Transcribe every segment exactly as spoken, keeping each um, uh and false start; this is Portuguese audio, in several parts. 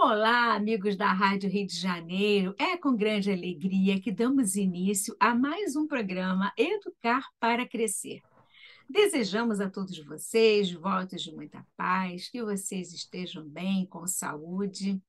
Olá, amigos da Rádio Rio de Janeiro. É com grande alegria que damos início a mais um programa Educar para Crescer. Desejamos a todos vocês votos de muita paz, que vocês estejam bem, com saúde.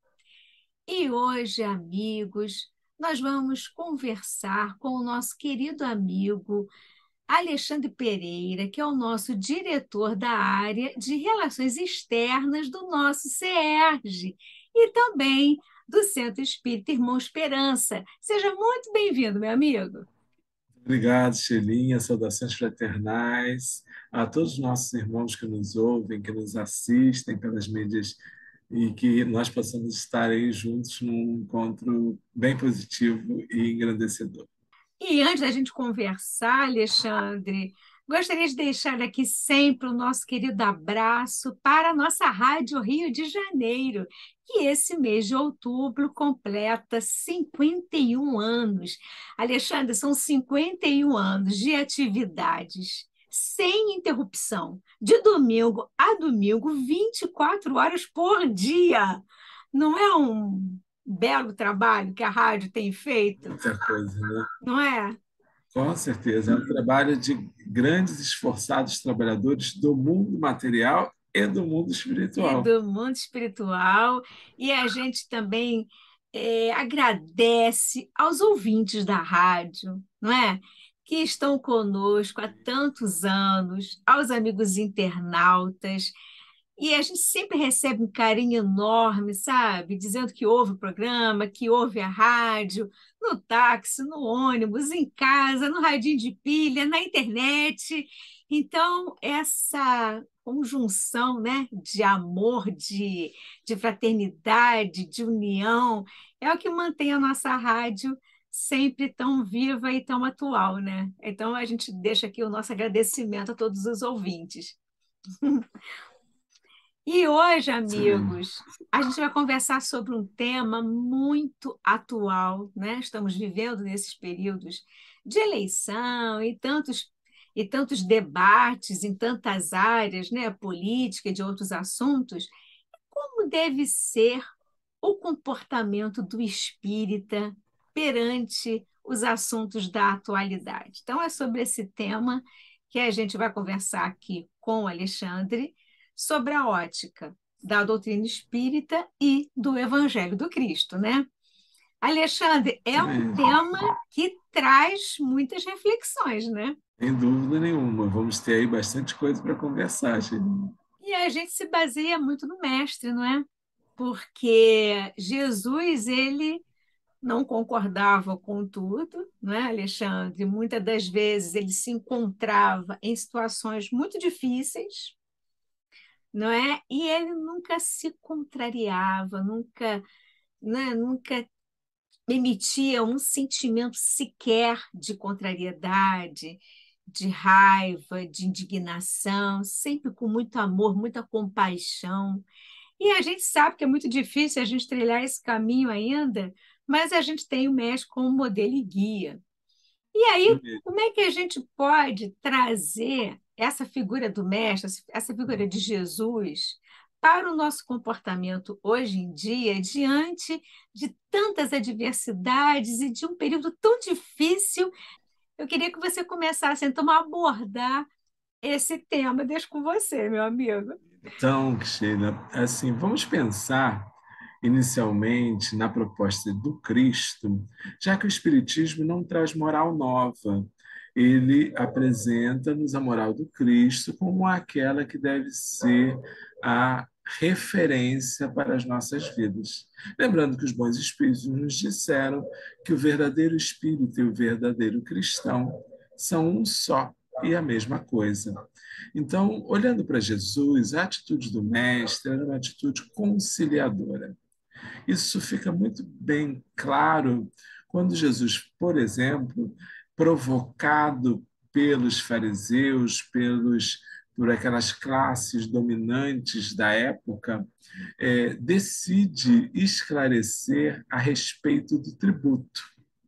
E hoje, amigos, nós vamos conversar com o nosso querido amigo Alexandre Pereira, que é o nosso diretor da área de Relações Externas do nosso CERJ e também do Centro Espírita Irmão Esperança. Seja muito bem-vindo, meu amigo. Obrigado, Shelinha. Saudações fraternais a todos os nossos irmãos que nos ouvem, que nos assistem pelas mídias e que nós possamos estar aí juntos num encontro bem positivo e engrandecedor. E antes da gente conversar, Alexandre, gostaria de deixar aqui sempre o nosso querido abraço para a nossa Rádio Rio de Janeiro, que esse mês de outubro completa cinquenta e um anos. Alexandre, são cinquenta e um anos de atividades sem interrupção, de domingo a domingo, vinte e quatro horas por dia. Não é um belo trabalho que a rádio tem feito? Muita coisa, né? Não é? Com certeza. É um trabalho de grandes, esforçados trabalhadores do mundo material e do mundo E espiritual. do mundo espiritual. E a gente também é, agradece aos ouvintes da rádio, não é? Que estão conosco há tantos anos, aos amigos internautas. E a gente sempre recebe um carinho enorme, sabe? Dizendo que ouve o programa, que ouve a rádio, no táxi, no ônibus, em casa, no radinho de pilha, na internet. Então, essa conjunção, né, de amor, de, de fraternidade, de união, é o que mantém a nossa rádio sempre tão viva e tão atual, né? Então, a gente deixa aqui o nosso agradecimento a todos os ouvintes. E hoje, Sim. amigos, a gente vai conversar sobre um tema muito atual, né? Estamos vivendo nesses períodos de eleição e tantos e tantos debates em tantas áreas, né? Política e de outros assuntos. Como deve ser o comportamento do espírita perante os assuntos da atualidade? Então, é sobre esse tema que a gente vai conversar aqui com o Alexandre sobre a ótica da doutrina espírita e do Evangelho do Cristo, né? Alexandre, é Isso um mesmo. tema que traz muitas reflexões, né? Sem dúvida nenhuma. Vamos ter aí bastante coisa para conversar, Shelinha. E a gente se baseia muito no mestre, não é? Porque Jesus, ele não concordava com tudo, não é, Alexandre? Muitas das vezes ele se encontrava em situações muito difíceis, não é? E ele nunca se contrariava, nunca, né, nunca emitia um sentimento sequer de contrariedade, de raiva, de indignação, sempre com muito amor, muita compaixão. E a gente sabe que é muito difícil a gente trilhar esse caminho ainda, mas a gente tem o mestre como modelo e guia. E aí, como é que a gente pode trazer essa figura do mestre, essa figura de Jesus, para o nosso comportamento hoje em dia, diante de tantas adversidades e de um período tão difícil? Eu queria que você começasse então a abordar esse tema. Deixo com você, meu amigo. Então, Sheila, assim, vamos pensar inicialmente na proposta do Cristo, já que o Espiritismo não traz moral nova. Ele apresenta-nos a moral do Cristo como aquela que deve ser a referência para as nossas vidas. Lembrando que os bons espíritos nos disseram que o verdadeiro espírito e o verdadeiro cristão são um só e a mesma coisa. Então, olhando para Jesus, a atitude do mestre era uma atitude conciliadora. Isso fica muito bem claro quando Jesus, por exemplo, provocado pelos fariseus, pelos por aquelas classes dominantes da época, é, decide esclarecer a respeito do tributo.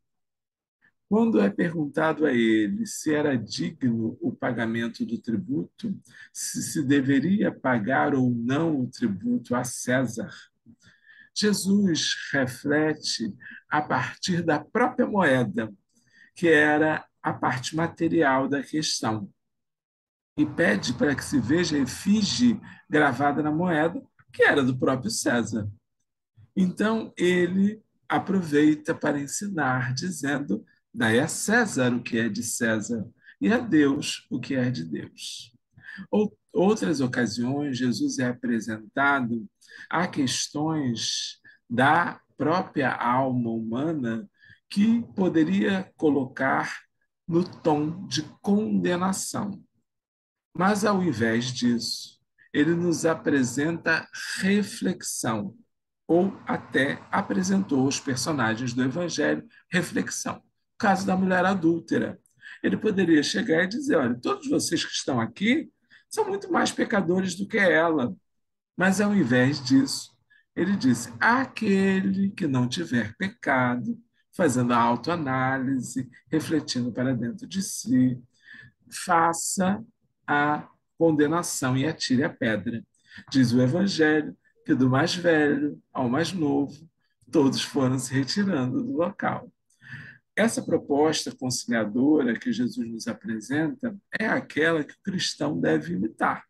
Quando é perguntado a ele se era digno o pagamento do tributo, se se deveria pagar ou não o tributo a César, Jesus reflete a partir da própria moeda, que era a parte material da questão, e pede para que se veja a efígie gravada na moeda, que era do próprio César. Então, ele aproveita para ensinar, dizendo: dai a César o que é de César e a Deus o que é de Deus. Ou, outras ocasiões, Jesus é apresentado a questões da própria alma humana que poderia colocar no tom de condenação. Mas, ao invés disso, ele nos apresenta reflexão, ou até apresentou os personagens do Evangelho reflexão. O caso da mulher adúltera. Ele poderia chegar e dizer: olha, todos vocês que estão aqui são muito mais pecadores do que ela. Mas, ao invés disso, ele disse: aquele que não tiver pecado, fazendo a autoanálise, refletindo para dentro de si, faça a condenação e atire a pedra. Diz o Evangelho que do mais velho ao mais novo, todos foram se retirando do local. Essa proposta conciliadora que Jesus nos apresenta é aquela que o cristão deve imitar.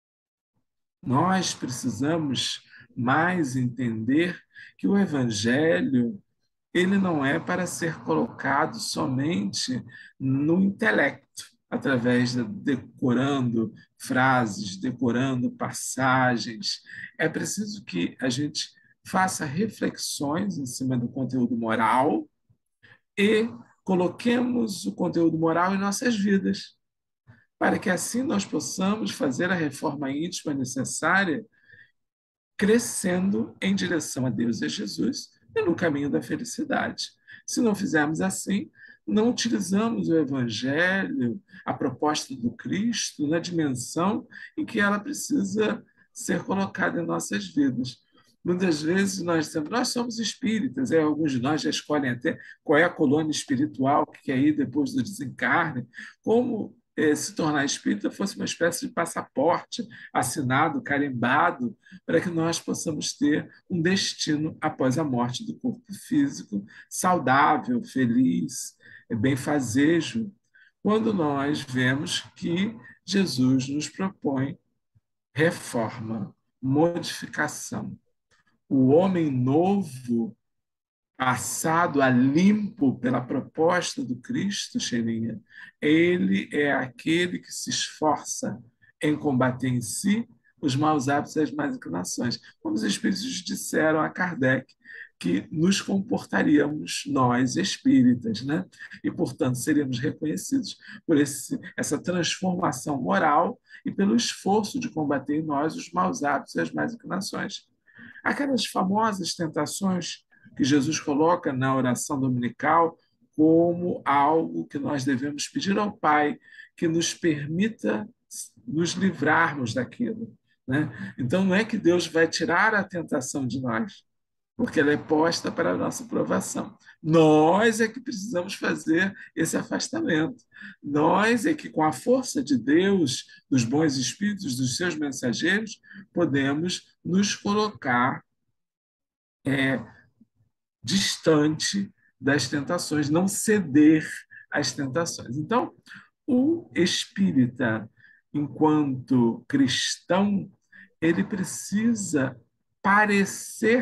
Nós precisamos mais entender que o Evangelho ele não é para ser colocado somente no intelecto, através de decorando frases, decorando passagens. É preciso que a gente faça reflexões em cima do conteúdo moral e coloquemos o conteúdo moral em nossas vidas, para que assim nós possamos fazer a reforma íntima necessária, crescendo em direção a Deus e a Jesus e no caminho da felicidade. Se não fizermos assim, não utilizamos o Evangelho, a proposta do Cristo, na dimensão em que ela precisa ser colocada em nossas vidas. Muitas vezes nós dizemos: nós somos espíritas, é, alguns de nós já escolhem até qual é a colônia espiritual que quer ir depois do desencarne, como eh, se tornar espírita fosse uma espécie de passaporte assinado, carimbado, para que nós possamos ter um destino após a morte do corpo físico, saudável, feliz, benfazejo, quando nós vemos que Jesus nos propõe reforma, modificação. O homem novo, passado a limpo pela proposta do Cristo, Xerinha, ele é aquele que se esforça em combater em si os maus hábitos e as más inclinações. Como os espíritos disseram a Kardec, que nos comportaríamos nós espíritas, né? E, portanto, seríamos reconhecidos por esse, essa transformação moral e pelo esforço de combater em nós os maus hábitos e as más inclinações. Aquelas famosas tentações que Jesus coloca na oração dominical como algo que nós devemos pedir ao Pai que nos permita nos livrarmos daquilo, né? Então, não é que Deus vai tirar a tentação de nós, porque ela é posta para a nossa provação. Nós é que precisamos fazer esse afastamento. Nós é que, com a força de Deus, dos bons espíritos, dos seus mensageiros, podemos nos colocar é, distante das tentações, não ceder às tentações. Então, o espírita, enquanto cristão, ele precisa parecer,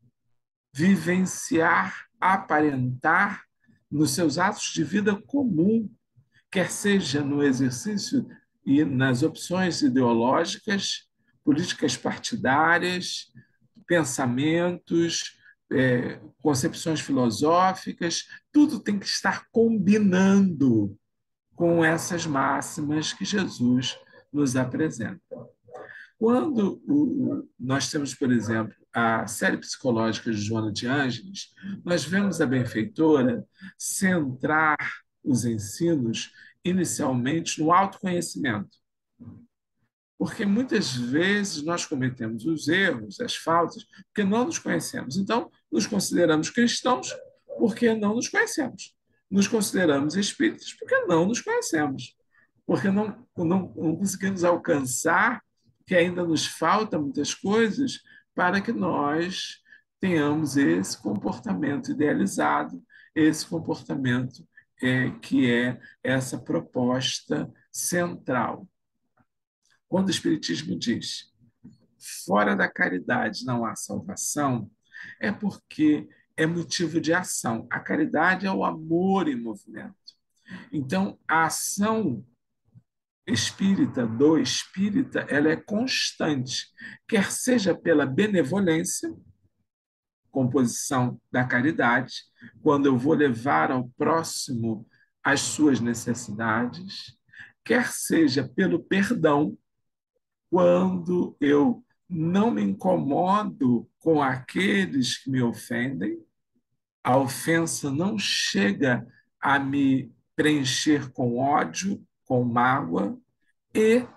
vivenciar, aparentar nos seus atos de vida comum, quer seja no exercício e nas opções ideológicas, políticas partidárias, pensamentos, é, concepções filosóficas, tudo tem que estar combinando com essas máximas que Jesus nos apresenta. Quando o, nós temos, por exemplo, a série psicológica de Joana de Ângeles, nós vemos a benfeitora centrar os ensinos inicialmente no autoconhecimento. Porque muitas vezes nós cometemos os erros, as faltas, porque não nos conhecemos. Então, nos consideramos cristãos porque não nos conhecemos. Nos consideramos espíritas porque não nos conhecemos. Porque não, não, não conseguimos alcançar, que ainda nos falta muitas coisas para que nós tenhamos esse comportamento idealizado, esse comportamento é, que é essa proposta central. Quando o Espiritismo diz fora da caridade não há salvação, é porque é motivo de ação. A caridade é o amor em movimento. Então, a ação espírita, do espírita, ela é constante, quer seja pela benevolência, composição da caridade, quando eu vou levar ao próximo as suas necessidades, quer seja pelo perdão, quando eu não me incomodo com aqueles que me ofendem, a ofensa não chega a me preencher com ódio, com mágoa e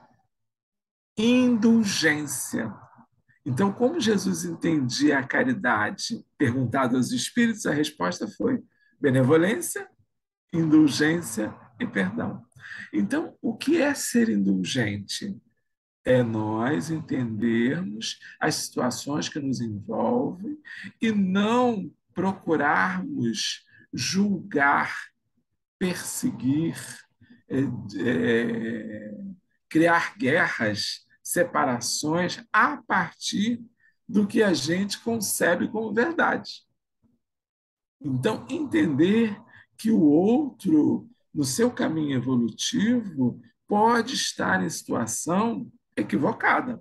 indulgência. Então, como Jesus entendia a caridade? Perguntado aos espíritos, a resposta foi benevolência, indulgência e perdão. Então, o que é ser indulgente? É nós entendermos as situações que nos envolvem e não procurarmos julgar, perseguir, é, é, criar guerras, separações a partir do que a gente concebe como verdade. Então, entender que o outro, no seu caminho evolutivo, pode estar em situação equivocada.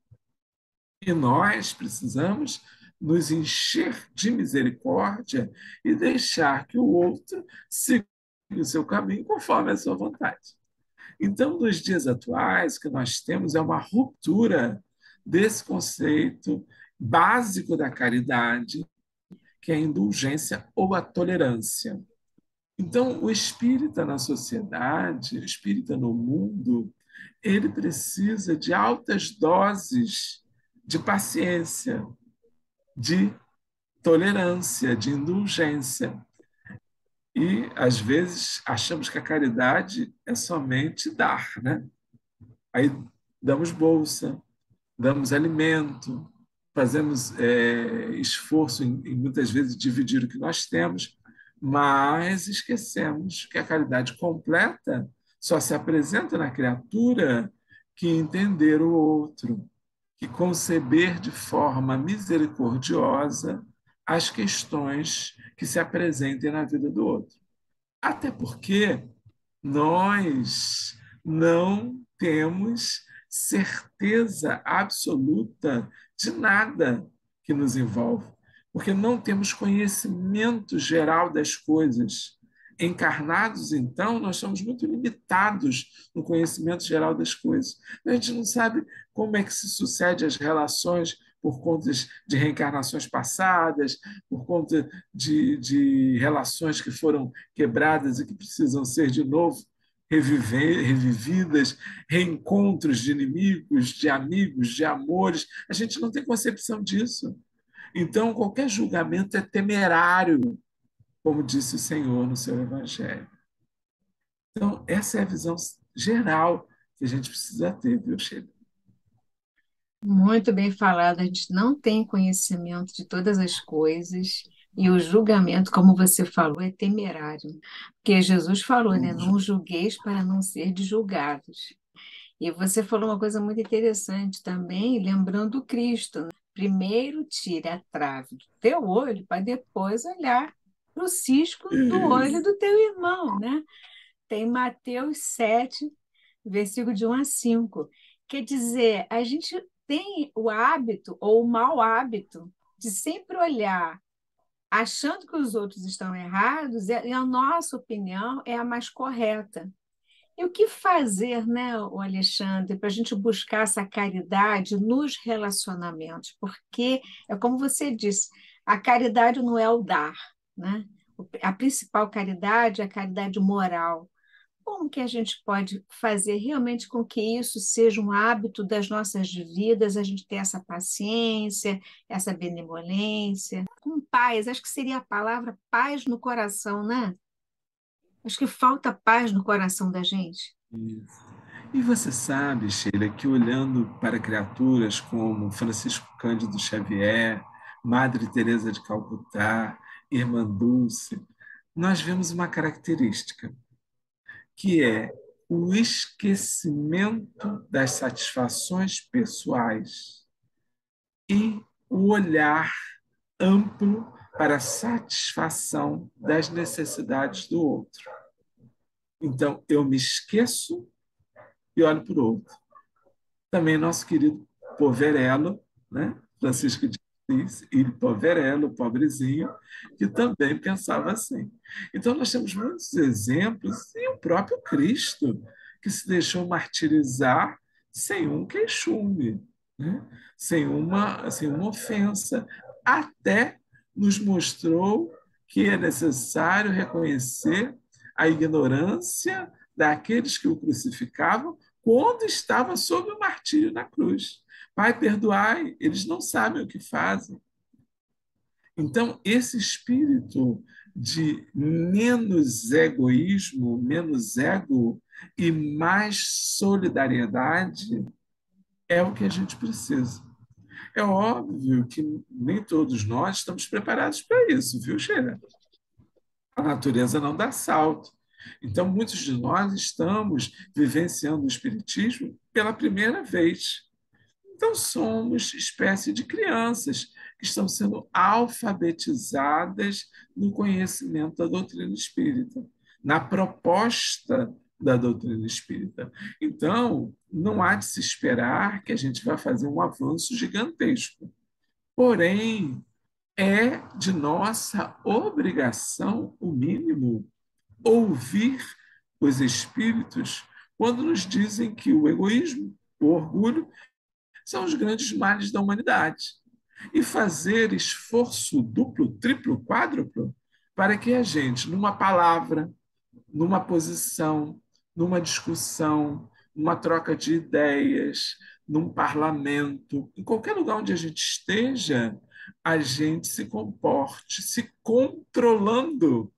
E nós precisamos nos encher de misericórdia e deixar que o outro siga o seu caminho conforme a sua vontade. Então, nos dias atuais, o que nós temos é uma ruptura desse conceito básico da caridade, que é a indulgência ou a tolerância. Então, o espírita na sociedade, o espírita no mundo, ele precisa de altas doses de paciência, de tolerância, de indulgência. E, às vezes, achamos que a caridade é somente dar, né? Aí damos bolsa, damos alimento, fazemos é, esforço em, em, muitas vezes, dividir o que nós temos, mas esquecemos que a caridade completa só se apresenta na criatura que entender o outro, que conceber de forma misericordiosa as questões que se apresentem na vida do outro. Até porque nós não temos certeza absoluta de nada que nos envolve, porque não temos conhecimento geral das coisas. Encarnados, então, nós somos muito limitados no conhecimento geral das coisas. A gente não sabe como é que se sucede as relações por conta de reencarnações passadas, por conta de, de relações que foram quebradas e que precisam ser de novo reviver, revividas, reencontros de inimigos, de amigos, de amores. A gente não tem concepção disso. Então, qualquer julgamento é temerário, como disse o Senhor no seu Evangelho. Então, essa é a visão geral que a gente precisa ter, viu, Sheila? Muito bem falado, a gente não tem conhecimento de todas as coisas, e o julgamento, como você falou, é temerário. Porque Jesus falou, né? Não julgueis para não ser julgados. E você falou uma coisa muito interessante também, lembrando o Cristo, né? Primeiro tire a trave do teu olho para depois olhar para o cisco do olho do teu irmão, né? Tem Mateus sete, versículo de um a cinco. Quer dizer, a gente tem o hábito ou o mau hábito de sempre olhar achando que os outros estão errados e a nossa opinião é a mais correta. E o que fazer, né, o Alexandre, para a gente buscar essa caridade nos relacionamentos? Porque, é como você disse, a caridade não é o dar, né? A principal caridade é a caridade moral. Como que a gente pode fazer realmente com que isso seja um hábito das nossas vidas, a gente ter essa paciência, essa benevolência, com paz, acho que seria a palavra paz no coração, né? Acho que falta paz no coração da gente. Isso. E você sabe, Sheila, que olhando para criaturas como Francisco Cândido Xavier, Madre Teresa de Calcutá, Irmã Dulce, nós vemos uma característica, que é o esquecimento das satisfações pessoais e o olhar amplo para a satisfação das necessidades do outro. Então, eu me esqueço e olho para o outro. Também nosso querido Poverello, né? Francisco de Assis, e Poverello, pobrezinho, que também pensava assim. Então, nós temos muitos exemplos, e o próprio Cristo, que se deixou martirizar sem um queixume, né? sem, uma, sem uma ofensa, até nos mostrou que é necessário reconhecer a ignorância daqueles que o crucificavam quando estava sob o martírio na cruz. Pai, perdoai, eles não sabem o que fazem. Então, esse espírito de menos egoísmo, menos ego e mais solidariedade é o que a gente precisa. É óbvio que nem todos nós estamos preparados para isso, viu, Sheila? A natureza não dá salto. Então, muitos de nós estamos vivenciando o Espiritismo pela primeira vez. Então, somos espécie de crianças que estão sendo alfabetizadas no conhecimento da doutrina espírita, na proposta da doutrina espírita. Então, não há de se esperar que a gente vá fazer um avanço gigantesco. Porém, é de nossa obrigação, o mínimo, ouvir os espíritos quando nos dizem que o egoísmo, o orgulho, são os grandes males da humanidade. E fazer esforço duplo, triplo, quádruplo para que a gente, numa palavra, numa posição, numa discussão, numa troca de ideias, num parlamento, em qualquer lugar onde a gente esteja, a gente se comporte, se controlando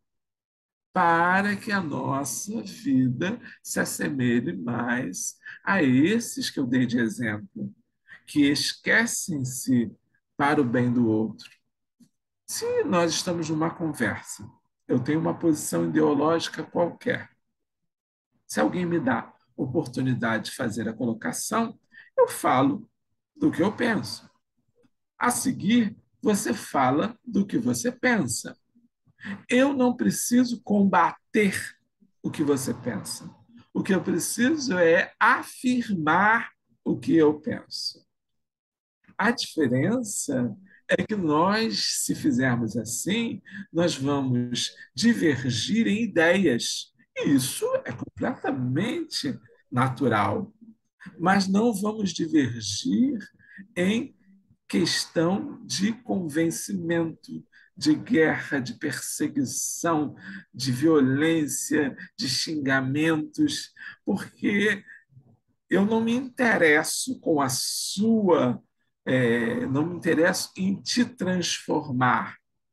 para que a nossa vida se assemelhe mais a esses que eu dei de exemplo, que esquecem-se para o bem do outro. Se nós estamos numa conversa, eu tenho uma posição ideológica qualquer, se alguém me dá oportunidade de fazer a colocação, eu falo do que eu penso. A seguir, você fala do que você pensa. Eu não preciso combater o que você pensa. O que eu preciso é afirmar o que eu penso. A diferença é que nós, se fizermos assim, nós vamos divergir em ideias. E isso é completamente natural. Mas não vamos divergir em questão de convencimento, de guerra, de perseguição, de violência, de xingamentos, porque eu não me interesso com a sua, é, não me interesso em te transformar.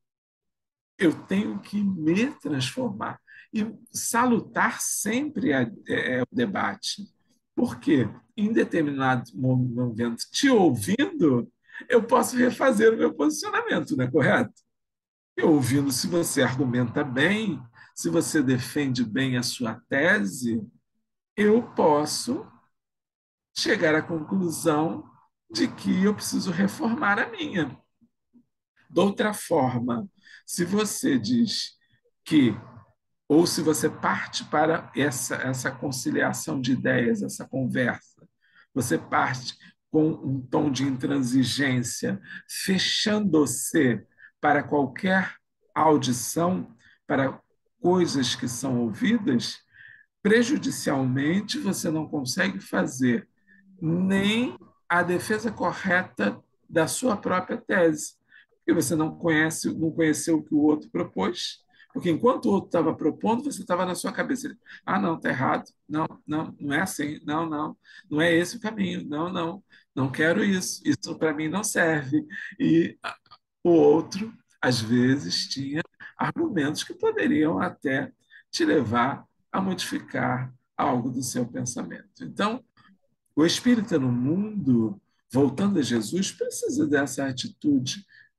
Eu tenho que me transformar. E salutar sempre é, é, é o debate. Porque, em determinado momento, te ouvindo, eu posso refazer o meu posicionamento, não é correto? Eu ouvindo, se você argumenta bem, se você defende bem a sua tese, eu posso chegar à conclusão de que eu preciso reformar a minha. De outra forma, se você diz que, ou se você parte para essa, essa conciliação de ideias, essa conversa, você parte com um tom de intransigência, fechando-se para qualquer audição, para coisas que são ouvidas, prejudicialmente você não consegue fazer nem a defesa correta da sua própria tese, porque você não conhece, não conheceu o que o outro propôs, porque enquanto o outro estava propondo, você estava na sua cabeça, ah, não, está errado, não, não, não é assim, não, não, não é esse o caminho, não, não, não quero isso, isso para mim não serve. E o outro, às vezes, tinha argumentos que poderiam até te levar a modificar algo do seu pensamento. Então, o espírita no mundo, voltando a Jesus, precisa dessa atitude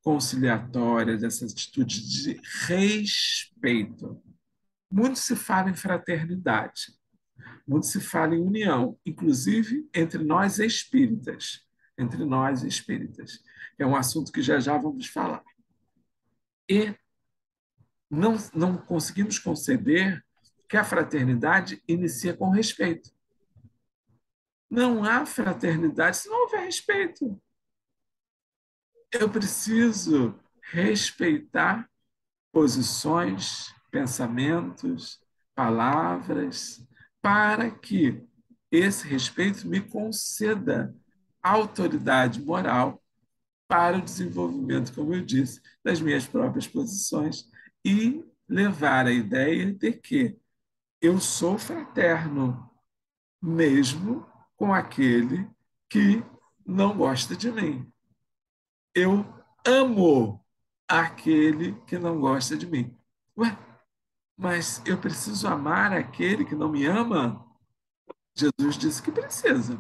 conciliatória, dessa atitude de respeito. Muito se fala em fraternidade, muito se fala em união, inclusive entre nós espíritas, entre nós espíritas. É um assunto que já já vamos falar. E não, não conseguimos conceber que a fraternidade inicia com respeito. Não há fraternidade se não houver respeito. Eu preciso respeitar posições, pensamentos, palavras, para que esse respeito me conceda autoridade moral para o desenvolvimento, como eu disse, das minhas próprias posições e levar a ideia de que eu sou fraterno, mesmo com aquele que não gosta de mim. Eu amo aquele que não gosta de mim. Ué, mas eu preciso amar aquele que não me ama? Jesus disse que precisa.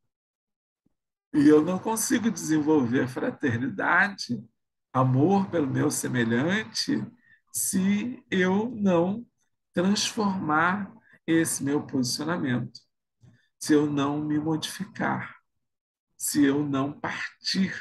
E eu não consigo desenvolver fraternidade, amor pelo meu semelhante, se eu não transformar esse meu posicionamento, se eu não me modificar, se eu não partir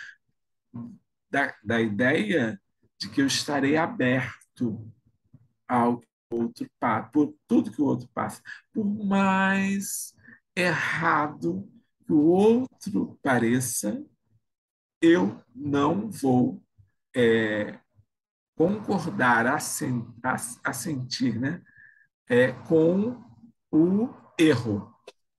da, da ideia de que eu estarei aberto ao outro por tudo que o outro passa, por mais errado que o outro pareça, eu não vou é, concordar, assentir, né, é, com o erro.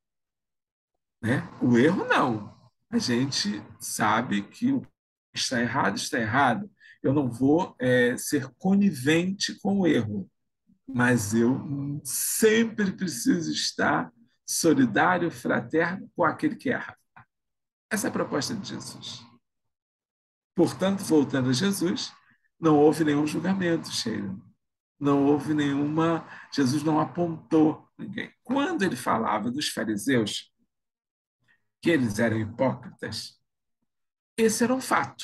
Né? O erro não. A gente sabe que o que está errado, está errado. Eu não vou é, ser conivente com o erro, mas eu sempre preciso estar solidário, fraterno com aquele que erra. Essa é a proposta de Jesus. Portanto, voltando a Jesus, não houve nenhum julgamento, Sheila. Não houve nenhuma. Jesus não apontou ninguém. Quando ele falava dos fariseus, que eles eram hipócritas, esse era um fato.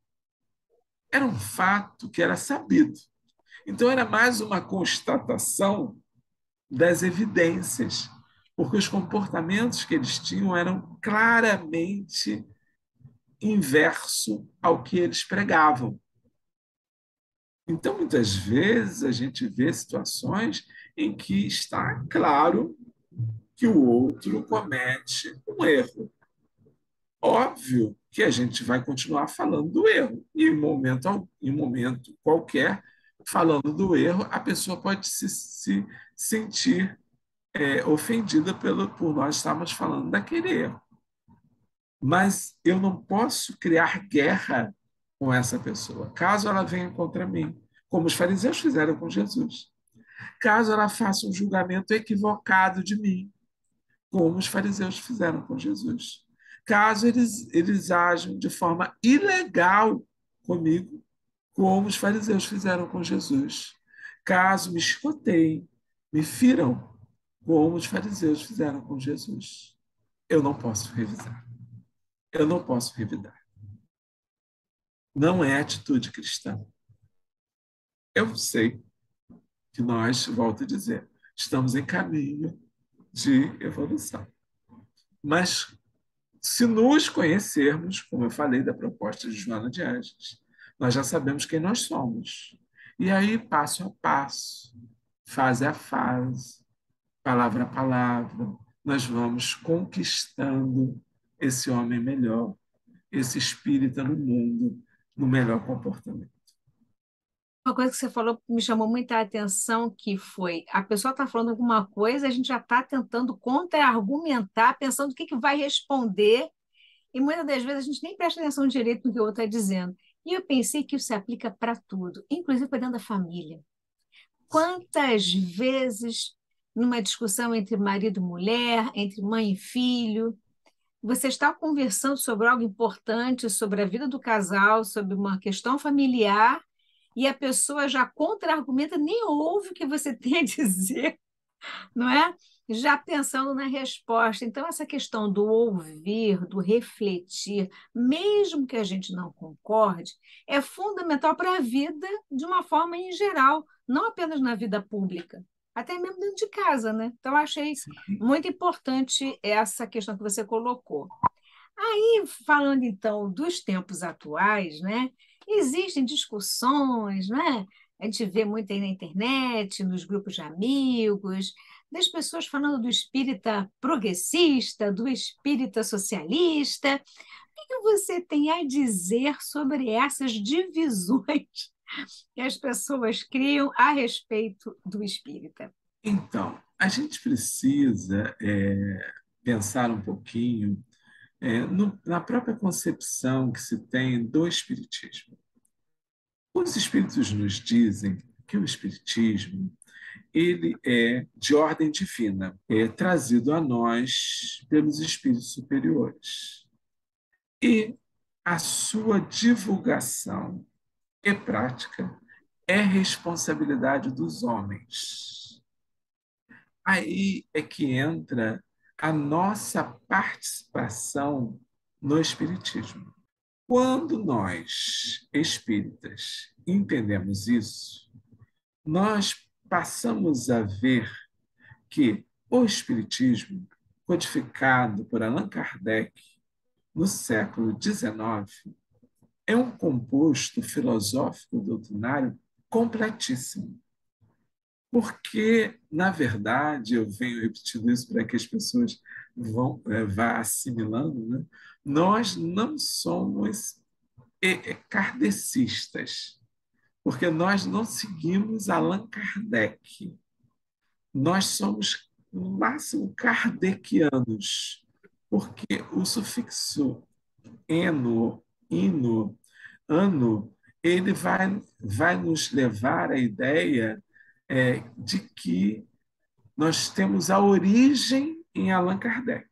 Era um fato que era sabido. Então, era mais uma constatação das evidências, porque os comportamentos que eles tinham eram claramente inverso ao que eles pregavam. Então, muitas vezes, a gente vê situações em que está claro que o outro comete um erro. Óbvio que a gente vai continuar falando do erro, e em momento, em momento qualquer, falando do erro, a pessoa pode se, se sentir é, ofendida pelo, por nós estarmos falando daquele erro. Mas eu não posso criar guerra com essa pessoa, caso ela venha contra mim, como os fariseus fizeram com Jesus. Caso ela faça um julgamento equivocado de mim, como os fariseus fizeram com Jesus. Caso eles, eles ajam de forma ilegal comigo, como os fariseus fizeram com Jesus. Caso me chicoteiem, me firam, como os fariseus fizeram com Jesus. Eu não posso revisar. Eu não posso revidar. Não é atitude cristã. Eu sei que nós, volto a dizer, estamos em caminho de evolução. Mas se nos conhecermos, como eu falei da proposta de Joana de Ângeles, nós já sabemos quem nós somos. E aí, passo a passo, fase a fase, palavra a palavra, nós vamos conquistando esse homem melhor, esse espírita no mundo, no melhor comportamento. Uma coisa que você falou que me chamou muita atenção, que foi, a pessoa está falando alguma coisa, a gente já está tentando contra-argumentar, pensando o que, que vai responder, e muitas das vezes a gente nem presta atenção direito no que o outro está dizendo. E eu pensei que isso se aplica para tudo, inclusive para dentro da família. Quantas vezes, numa discussão entre marido e mulher, entre mãe e filho, você está conversando sobre algo importante, sobre a vida do casal, sobre uma questão familiar, e a pessoa já contra-argumenta, nem ouve o que você tem a dizer, não é? Já pensando na resposta. Então, essa questão do ouvir, do refletir, mesmo que a gente não concorde, é fundamental para a vida de uma forma em geral, não apenas na vida pública, até mesmo dentro de casa, né? Então, eu achei Sim. muito importante essa questão que você colocou. E falando então dos tempos atuais, né? Existem discussões, né? A gente vê muito aí na internet, nos grupos de amigos, das pessoas falando do espírita progressista, do espírita socialista. O que você tem a dizer sobre essas divisões que as pessoas criam a respeito do espírita? Então, a gente precisa é, pensar um pouquinho é, no- na própria concepção que se tem do Espiritismo. Os Espíritos nos dizem que o Espiritismo ele é de ordem divina, é trazido a nós pelos espíritos superiores. E a sua divulgação e prática é responsabilidade dos homens. Aí é que entra a nossa participação no Espiritismo. Quando nós, espíritas, entendemos isso, nós passamos a ver que o Espiritismo, codificado por Allan Kardec no século dezenove, é um composto filosófico doutrinário completíssimo. Porque, na verdade, eu venho repetindo isso para que as pessoas vão, é, vá assimilando, né? Nós não somos é, é, kardecistas, porque nós não seguimos Allan Kardec. Nós somos, no máximo, kardecianos, porque o sufixo eno, ino, ano, ele vai, vai nos levar à ideia é, de que nós temos a origem em Allan Kardec.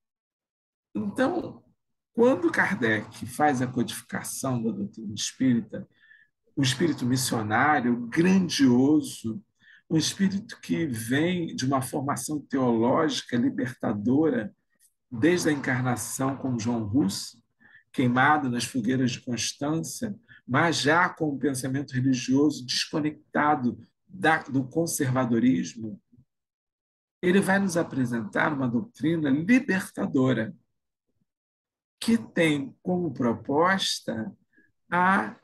Então, quando Kardec faz a codificação da doutrina espírita, um espírito missionário grandioso, um espírito que vem de uma formação teológica libertadora desde a encarnação com João Hus, queimado nas fogueiras de Constância, mas já com um pensamento religioso desconectado da, do conservadorismo, ele vai nos apresentar uma doutrina libertadora que tem como proposta a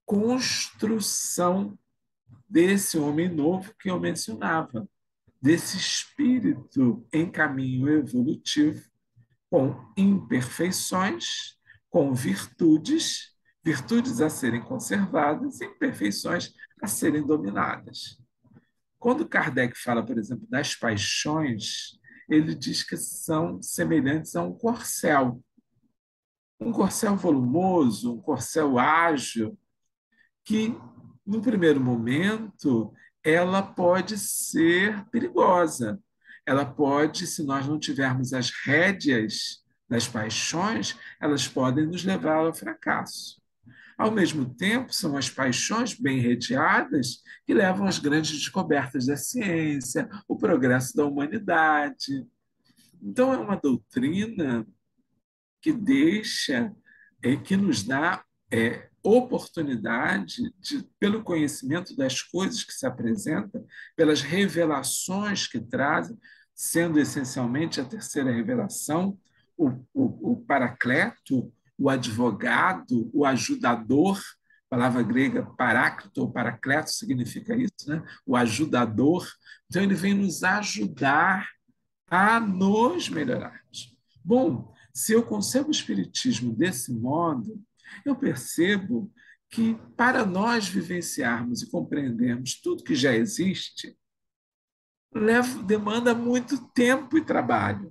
construção desse homem novo que eu mencionava, desse espírito em caminho evolutivo, com imperfeições, com virtudes, virtudes a serem conservadas e imperfeições a serem dominadas. Quando Kardec fala, por exemplo, das paixões, ele diz que são semelhantes a um corcel. Um corcel volumoso, um corcel ágil, que, no primeiro momento, ela pode ser perigosa. Ela pode, se nós não tivermos as rédeas das paixões, elas podem nos levar ao fracasso. Ao mesmo tempo, são as paixões bem redeadas que levam às grandes descobertas da ciência, o progresso da humanidade. Então, é uma doutrina que deixa, é, que nos dá é, oportunidade, de, pelo conhecimento das coisas que se apresentam, pelas revelações que trazem, sendo essencialmente a terceira revelação, o, o, o paracleto, o advogado, o ajudador, palavra grega paráclito ou paracleto significa isso, né? O ajudador. Então, ele vem nos ajudar a nos melhorarmos. Bom, se eu concebo o Espiritismo desse modo, eu percebo que para nós vivenciarmos e compreendermos tudo que já existe, leva, demanda muito tempo e trabalho,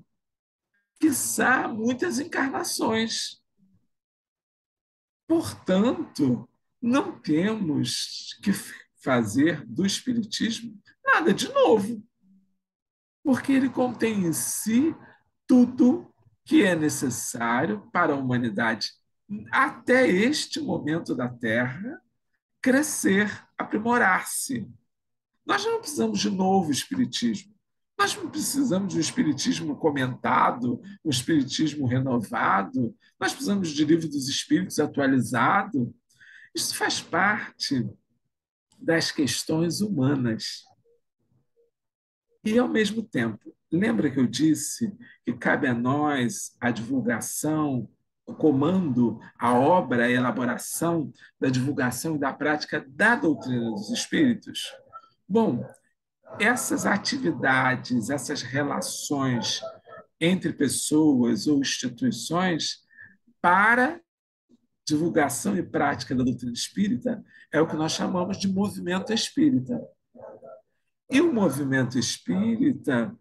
quiçá muitas encarnações. Portanto, não temos que fazer do Espiritismo nada de novo, porque ele contém em si tudo que é necessário para a humanidade, até este momento da Terra, crescer, aprimorar-se. Nós não precisamos de novo espiritismo. Nós não precisamos de um espiritismo comentado, um espiritismo renovado, nós precisamos de livro dos espíritos atualizado. Isso faz parte das questões humanas. E, ao mesmo tempo, lembra que eu disse que cabe a nós a divulgação, o comando, a obra, a elaboração da divulgação e da prática da doutrina dos espíritos? Bom, essas atividades, essas relações entre pessoas ou instituições para divulgação e prática da doutrina espírita é o que nós chamamos de movimento espírita. E o movimento espírita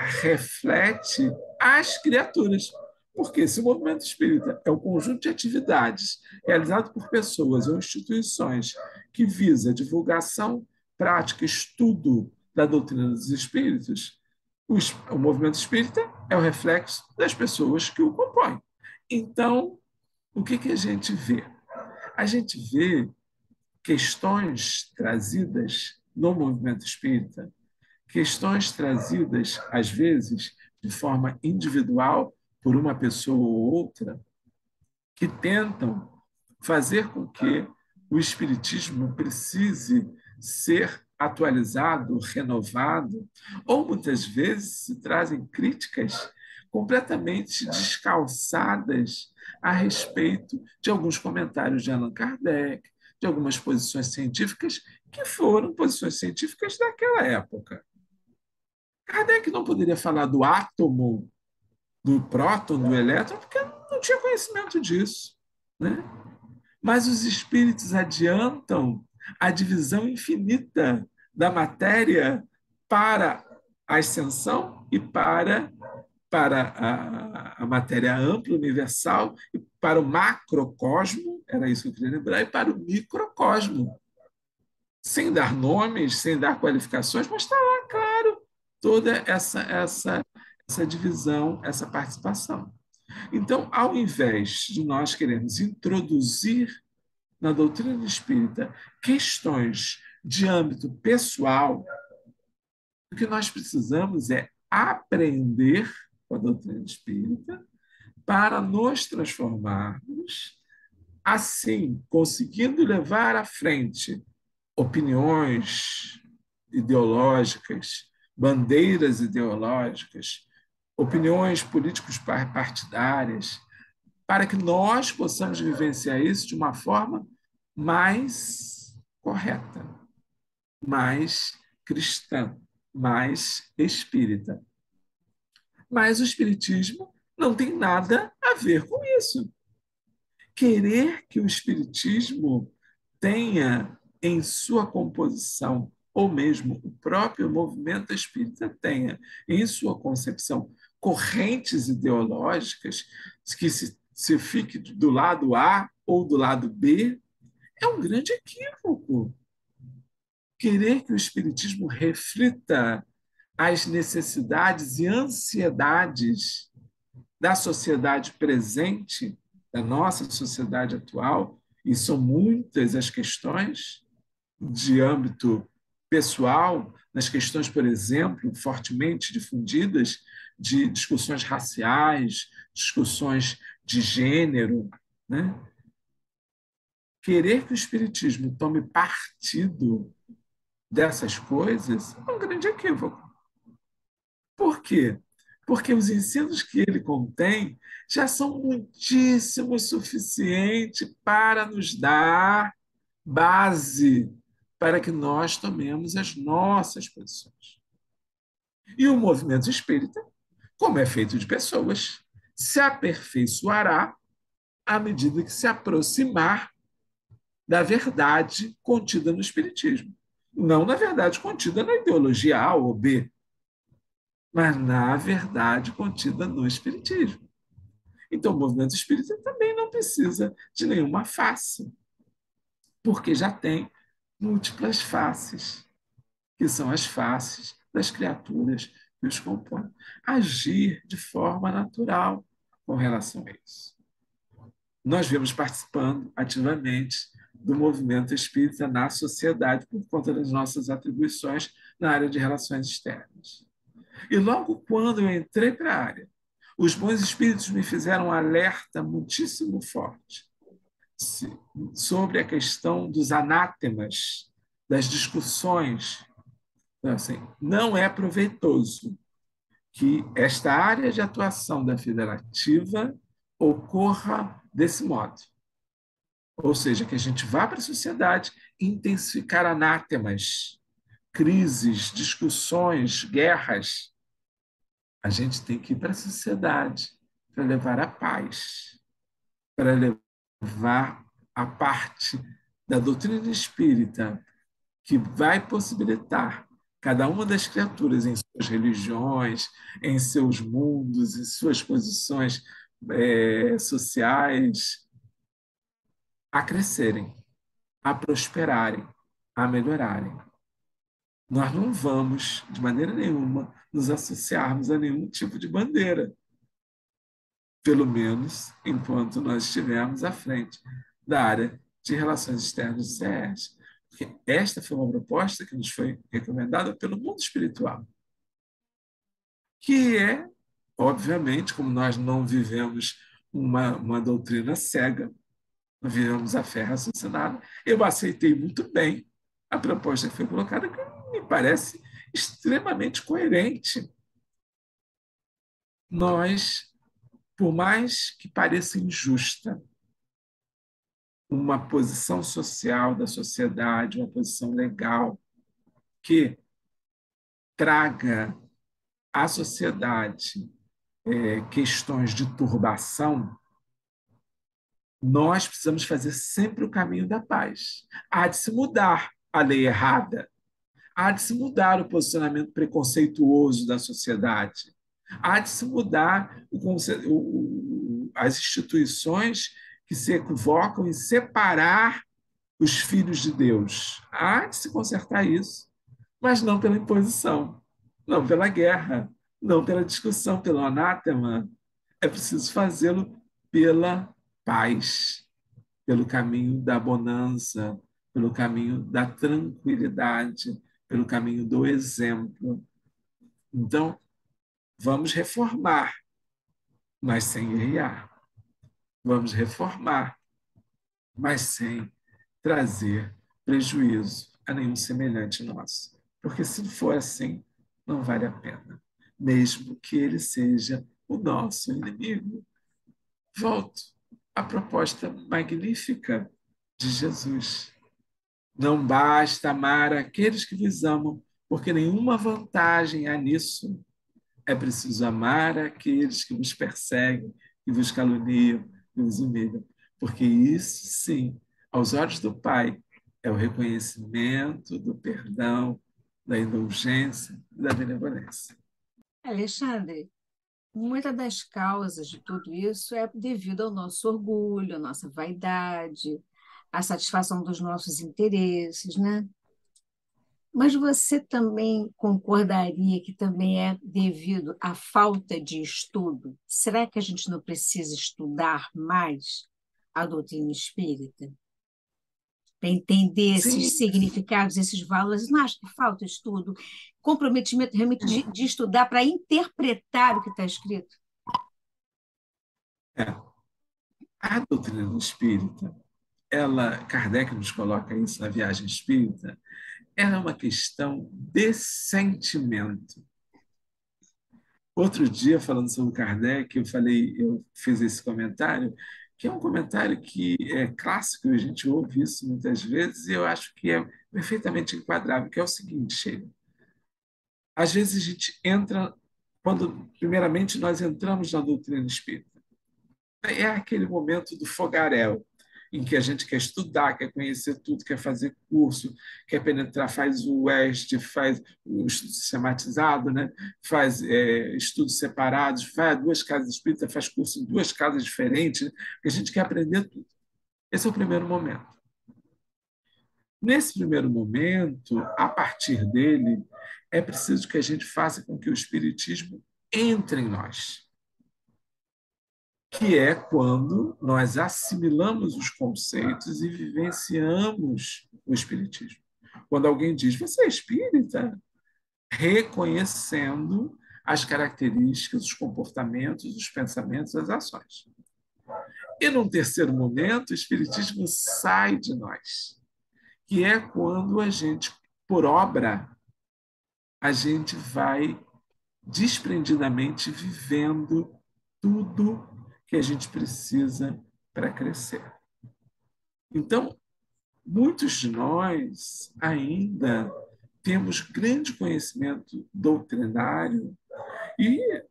reflete as criaturas. Porque se o movimento espírita é um conjunto de atividades realizado por pessoas ou instituições que visa divulgação, prática, estudo da doutrina dos espíritos, o, o movimento espírita é o reflexo das pessoas que o compõem. Então, o que, que a gente vê? A gente vê questões trazidas no movimento espírita, questões trazidas, às vezes, de forma individual, por uma pessoa ou outra, que tentam fazer com que o espiritismo precise ser atualizado, renovado, ou muitas vezes se trazem críticas completamente descalçadas a respeito de alguns comentários de Allan Kardec, de algumas posições científicas que foram posições científicas daquela época. Kardec não poderia falar do átomo, do próton, do elétron, porque não tinha conhecimento disso, né? Mas os espíritos adiantam a divisão infinita da matéria para a ascensão e para, para a, a matéria ampla, universal, e para o macrocosmo, era isso que eu queria lembrar, e para o microcosmo. Sem dar nomes, sem dar qualificações, mas está lá, claro, toda essa, essa, essa divisão, essa participação. Então, ao invés de nós queremos introduzir na doutrina espírita questões de âmbito pessoal, o que nós precisamos é aprender com a doutrina espírita para nos transformarmos, assim, conseguindo levar à frente opiniões ideológicas, bandeiras ideológicas, opiniões políticos partidárias, para que nós possamos vivenciar isso de uma forma mais correta, mais cristã, mais espírita. Mas o espiritismo não tem nada a ver com isso. Querer que o espiritismo tenha em sua composição, ou mesmo o próprio movimento espírita tenha em sua concepção correntes ideológicas que se, se fique do lado A ou do lado B, é um grande equívoco. Querer que o espiritismo reflita as necessidades e ansiedades da sociedade presente, da nossa sociedade atual, e são muitas as questões de âmbito pessoal, nas questões, por exemplo, fortemente difundidas de discussões raciais, discussões de gênero, né? Querer que o espiritismo tome partido dessas coisas é um grande equívoco. Por quê? Porque os ensinos que ele contém já são muitíssimo suficientes para nos dar base para que nós tomemos as nossas posições. E o movimento espírita, como é feito de pessoas, se aperfeiçoará à medida que se aproximar da verdade contida no espiritismo. Não na verdade contida na ideologia A ou B, mas na verdade contida no espiritismo. Então, o movimento espírita também não precisa de nenhuma face, porque já tem múltiplas faces, que são as faces das criaturas que os compõem. Agir de forma natural com relação a isso. Nós vemos participando ativamente do movimento espírita na sociedade por conta das nossas atribuições na área de relações externas. E logo quando eu entrei para a área, os bons espíritos me fizeram um alerta muitíssimo forte sobre a questão dos anátemas, das discussões. Então, assim, não é proveitoso que esta área de atuação da federativa ocorra desse modo. Ou seja, que a gente vá para a sociedade intensificar anátemas, crises, discussões, guerras. A gente tem que ir para a sociedade para levar a paz, para levar a parte da doutrina espírita que vai possibilitar cada uma das criaturas em suas religiões, em seus mundos, em suas posições é, sociais, a crescerem, a prosperarem, a melhorarem. Nós não vamos, de maneira nenhuma, nos associarmos a nenhum tipo de bandeira, pelo menos enquanto nós estivermos à frente da área de relações externas do C E S. Porque esta foi uma proposta que nos foi recomendada pelo mundo espiritual, que é, obviamente, como nós não vivemos uma, uma doutrina cega, nós vivemos a fé raciocinada, eu aceitei muito bem a proposta que foi colocada, que me parece extremamente coerente. Nós, por mais que pareça injusta, uma posição social da sociedade, uma posição legal, que traga à sociedade é, questões de turbação, nós precisamos fazer sempre o caminho da paz. Há de se mudar a lei errada, há de se mudar o posicionamento preconceituoso da sociedade, há de se mudar o, o, as instituições que se equivocam em separar os filhos de Deus. Há de se consertar isso, mas não pela imposição, não pela guerra, não pela discussão, pelo anátema. É preciso fazê-lo pela paz, pelo caminho da bonança, pelo caminho da tranquilidade, pelo caminho do exemplo. Então, vamos reformar, mas sem guerrear. Vamos reformar, mas sem trazer prejuízo a nenhum semelhante nosso. Porque se for assim, não vale a pena, mesmo que ele seja o nosso inimigo. Volto à proposta magnífica de Jesus. Não basta amar aqueles que vos amam, porque nenhuma vantagem há nisso. É preciso amar aqueles que vos perseguem, que vos caluniam, que vos humilham, porque isso, sim, aos olhos do Pai, é o reconhecimento do perdão, da indulgência e da benevolência. Alexandre, muitas das causas de tudo isso é devido ao nosso orgulho, à nossa vaidade, à satisfação dos nossos interesses, né? Mas você também concordaria que também é devido à falta de estudo? Será que a gente não precisa estudar mais a doutrina espírita para entender Sim, esses significados, esses valores? Não acho que falta estudo, comprometimento realmente de, de estudar para interpretar o que está escrito? é. A doutrina espírita, ela, Kardec nos coloca isso na viagem espírita, ela é uma questão de sentimento. Outro dia, falando sobre Kardec, eu falei, eu fiz esse comentário, que é um comentário que é clássico, a gente ouve isso muitas vezes, e eu acho que é perfeitamente enquadrável, que é o seguinte, Sheila. Às vezes a gente entra, quando primeiramente nós entramos na doutrina espírita, é aquele momento do fogaréu, em que a gente quer estudar, quer conhecer tudo, quer fazer curso, quer penetrar, faz o EST, faz o estudo sistematizado, né? Faz é, estudos separados, vai a duas casas espíritas, faz curso em duas casas diferentes, né? Porque a gente quer aprender tudo. Esse é o primeiro momento. Nesse primeiro momento, a partir dele, é preciso que a gente faça com que o Espiritismo entre em nós, que é quando nós assimilamos os conceitos e vivenciamos o espiritismo. Quando alguém diz, você é espírita? Reconhecendo as características, os comportamentos, os pensamentos, as ações. E num terceiro momento, o Espiritismo sai de nós, que é quando a gente, por obra, a gente vai desprendidamente vivendo tudo que a gente precisa para crescer. Então, muitos de nós ainda temos grande conhecimento doutrinário e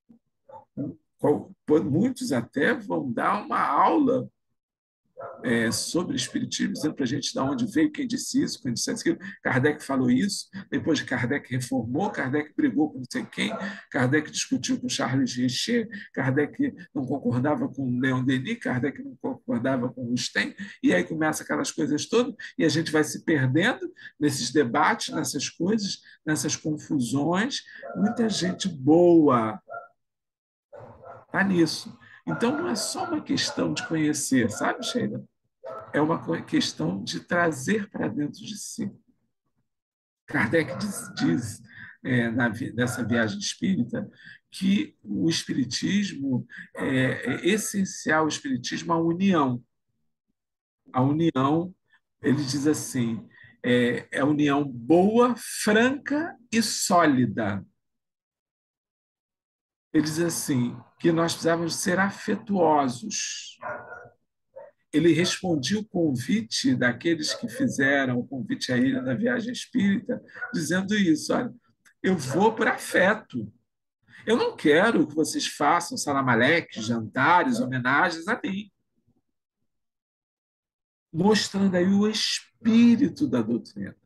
muitos até vão dar uma aula é, sobre o Espiritismo, dizendo para a gente de onde veio, quem disse isso, quem disse aquilo. Kardec falou isso, depois Kardec reformou, Kardec brigou com não sei quem, Kardec discutiu com Charles Richer, Kardec não concordava com Leon Denis, Kardec não concordava com Rustem, e aí começa aquelas coisas todas, e a gente vai se perdendo nesses debates, nessas coisas, nessas confusões. Muita gente boa está nisso. Então, não é só uma questão de conhecer, sabe, Sheila? É uma questão de trazer para dentro de si. Kardec diz, diz é, na, nessa viagem espírita que o espiritismo é, é essencial, o espiritismo, a união. A união, ele diz assim, é, é a união boa, franca e sólida. Ele diz assim, que nós precisávamos ser afetuosos. Ele respondia o convite daqueles que fizeram o convite a ele na viagem espírita, dizendo isso: olha, eu vou por afeto. Eu não quero que vocês façam salamaleques, jantares, homenagens a mim. Mostrando aí o espírito da doutrina.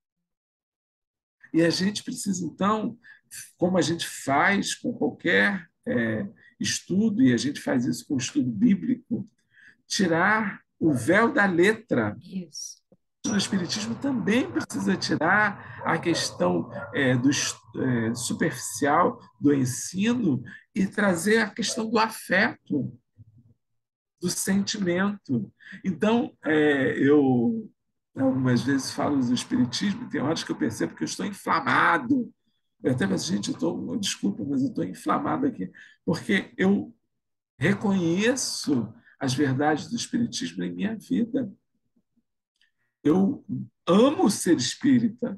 E a gente precisa, então, como a gente faz com qualquer é, estudo, e a gente faz isso com o estudo bíblico, tirar o véu da letra. Isso. O Espiritismo também precisa tirar a questão é, do é, superficial do ensino e trazer a questão do afeto, do sentimento. Então, é, eu algumas vezes falo do Espiritismo, tem horas que eu percebo que eu estou inflamado. Eu até penso, gente, eu estou, desculpa, mas eu estou inflamado aqui, porque eu reconheço as verdades do Espiritismo em minha vida. Eu amo ser espírita.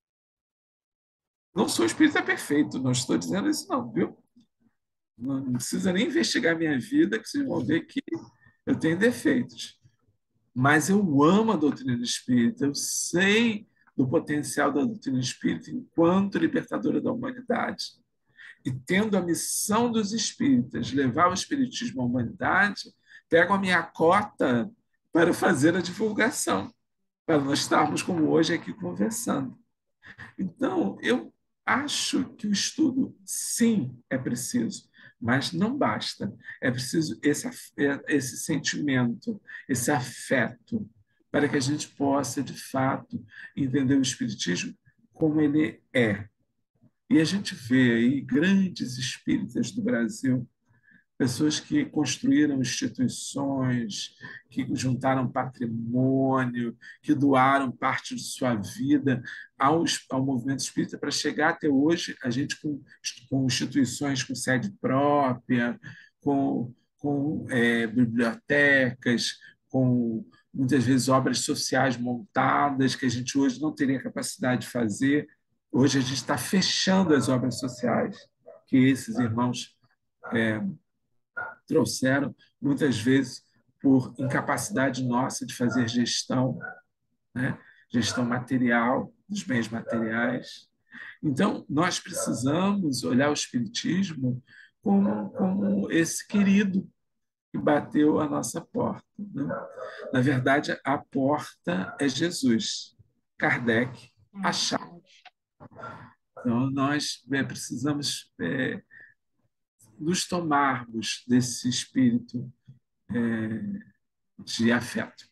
Não sou espírita perfeito, não estou dizendo isso não, viu? Não precisa nem investigar minha vida, que vocês vão ver que eu tenho defeitos. Mas eu amo a doutrina espírita, eu sei do potencial da doutrina espírita enquanto libertadora da humanidade. E tendo a missão dos espíritas, levar o espiritismo à humanidade, pego a minha cota para fazer a divulgação, para nós estarmos como hoje aqui conversando. Então, eu acho que o estudo, sim, é preciso, mas não basta. É preciso esse, esse sentimento, esse afeto, para que a gente possa, de fato, entender o Espiritismo como ele é. E a gente vê aí grandes espíritas do Brasil, pessoas que construíram instituições, que juntaram patrimônio, que doaram parte de sua vida ao, ao movimento espírita para chegar até hoje, a gente com, com instituições com sede própria, com, com é, bibliotecas, com muitas vezes obras sociais montadas, que a gente hoje não teria capacidade de fazer. Hoje a gente está fechando as obras sociais que esses irmãos é, trouxeram, muitas vezes por incapacidade nossa de fazer gestão, né? Gestão material, dos bens materiais. Então, nós precisamos olhar o Espiritismo como, como esse querido que bateu a nossa porta. Né? Na verdade, a porta é Jesus, Kardec, a chave. Então, nós é, precisamos é, nos tomarmos desse espírito é, de afeto.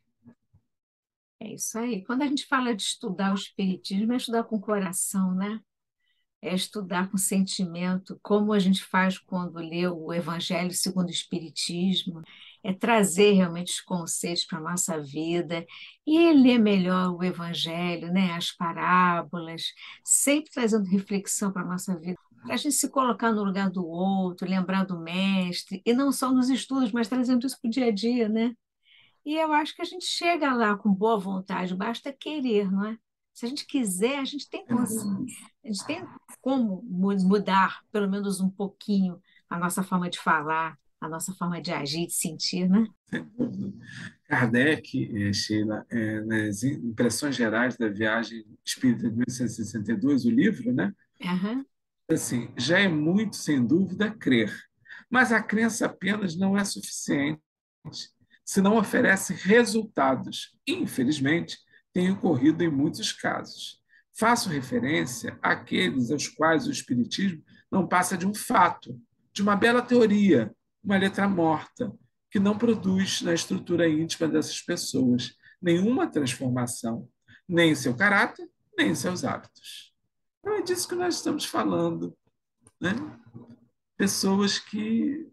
É isso aí. Quando a gente fala de estudar o espiritismo, é estudar com o coração, né? É estudar com sentimento, como a gente faz quando lê o Evangelho segundo o Espiritismo, é trazer realmente os conceitos para a nossa vida e ler melhor o Evangelho, né? As parábolas, sempre trazendo reflexão para a nossa vida. para a gente se colocar no lugar do outro, lembrar do mestre, e não só nos estudos, mas trazendo isso para o dia a dia, né? E eu acho que a gente chega lá com boa vontade, basta querer, não é? Se a gente quiser, a gente tem, cons- a gente tem como mu- mudar, pelo menos um pouquinho, a nossa forma de falar, a nossa forma de agir, de sentir, né? Sem dúvida. Kardec, eh, Sheila, eh, nas Impressões Gerais da Viagem Espírita de mil oitocentos e sessenta e dois, o livro, né? Aham. Assim, já é muito, sem dúvida, crer, mas a crença apenas não é suficiente se não oferece resultados. Infelizmente, tem ocorrido em muitos casos. Faço referência àqueles aos quais o Espiritismo não passa de um fato, de uma bela teoria, uma letra morta, que não produz na estrutura íntima dessas pessoas nenhuma transformação, nem em seu caráter, nem em seus hábitos. Então é disso que nós estamos falando, né? Pessoas que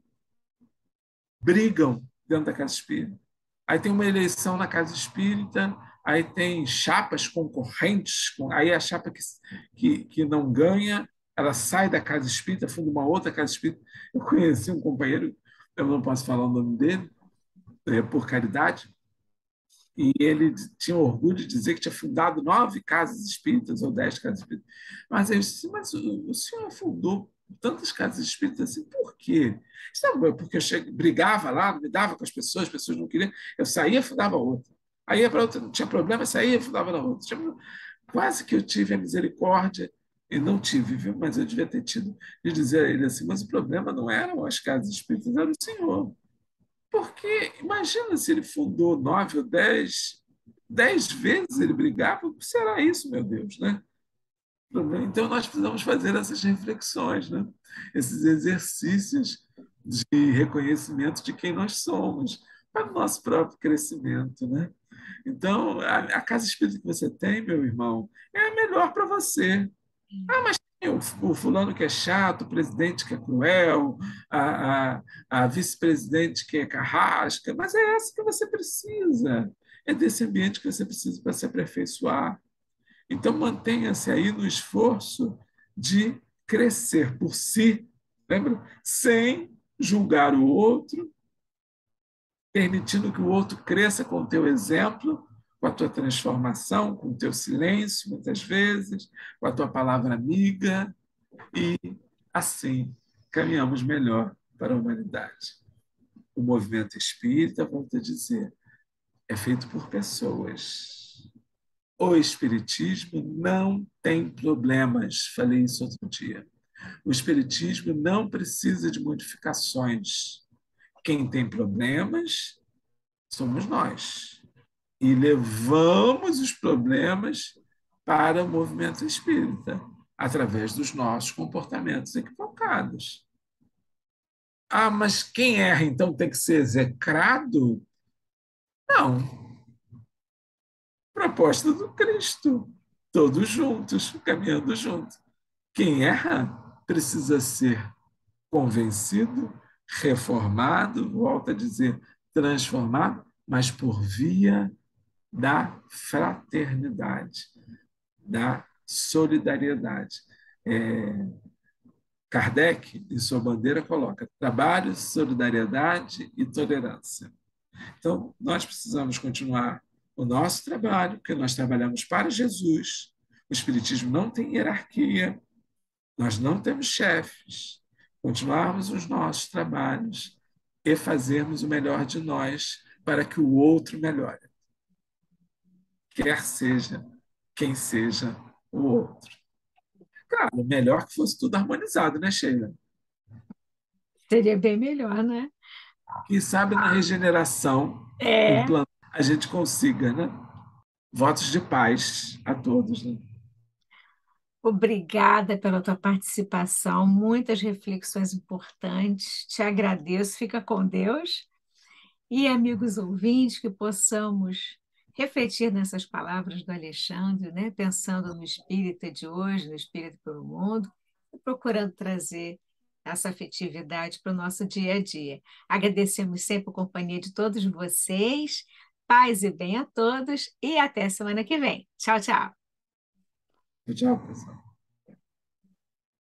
brigam dentro da casa espírita. Aí tem uma eleição na casa espírita, aí tem chapas concorrentes, aí a chapa que, que, que não ganha, ela sai da casa espírita, funda uma outra casa espírita. Eu conheci um companheiro, eu não posso falar o nome dele, é, por caridade, e ele tinha orgulho de dizer que tinha fundado nove casas espíritas ou dez casas espíritas. Mas eu disse, mas o, o senhor fundou tantas casas espíritas assim, por quê? Sabe, porque eu cheguei, brigava lá, me dava com as pessoas, as pessoas não queriam, eu saía, fundava outra. Aí para outra, não tinha problema, saía, fundava na outra. Tinha, quase que eu tive a misericórdia, e não tive, viu? Mas eu devia ter tido, de dizer a ele assim, mas o problema não eram as casas espíritas, era o senhor. Porque imagina se ele fundou nove ou dez, dez vezes ele brigava, o que será isso, meu Deus, né? Então nós precisamos fazer essas reflexões, né? Esses exercícios de reconhecimento de quem nós somos, para o nosso próprio crescimento, né? Então, a, a casa espírita que você tem, meu irmão, é a melhor para você. Ah, mas tem o, o fulano que é chato, o presidente que é cruel, a, a, a vice-presidente que é carrasca, mas é essa que você precisa. É desse ambiente que você precisa para se aperfeiçoar. Então, mantenha-se aí no esforço de crescer por si, lembra? Sem julgar o outro, permitindo que o outro cresça com o teu exemplo, com a tua transformação, com o teu silêncio, muitas vezes, com a tua palavra amiga, e assim caminhamos melhor para a humanidade. O movimento espírita, volto a dizer, é feito por pessoas. O espiritismo não tem problemas, falei isso outro dia. O espiritismo não precisa de modificações. Quem tem problemas somos nós. E levamos os problemas para o movimento espírita, através dos nossos comportamentos equivocados. Ah, mas quem erra então tem que ser execrado? Não. Proposta do Cristo. Todos juntos, caminhando juntos. Quem erra precisa ser convencido, reformado, volta a dizer, transformado, mas por via da fraternidade, da solidariedade. É, Kardec, em sua bandeira, coloca trabalho, solidariedade e tolerância. Então, nós precisamos continuar o nosso trabalho, porque nós trabalhamos para Jesus. O Espiritismo não tem hierarquia, nós não temos chefes. Continuarmos os nossos trabalhos e fazermos o melhor de nós para que o outro melhore, quer seja quem seja o outro. Claro, melhor que fosse tudo harmonizado, né, Sheila? Seria bem melhor, né? Quem sabe na regeneração, um É. plano, a gente consiga, né? Votos de paz a todos, né? Obrigada pela tua participação, muitas reflexões importantes. Te agradeço, fica com Deus. E, amigos ouvintes, que possamos refletir nessas palavras do Alexandre, né? Pensando no espírita de hoje, no espírito pelo mundo, e procurando trazer essa afetividade para o nosso dia a dia. Agradecemos sempre a companhia de todos vocês, paz e bem a todos, e até semana que vem. Tchau, tchau. Tchau, pessoal.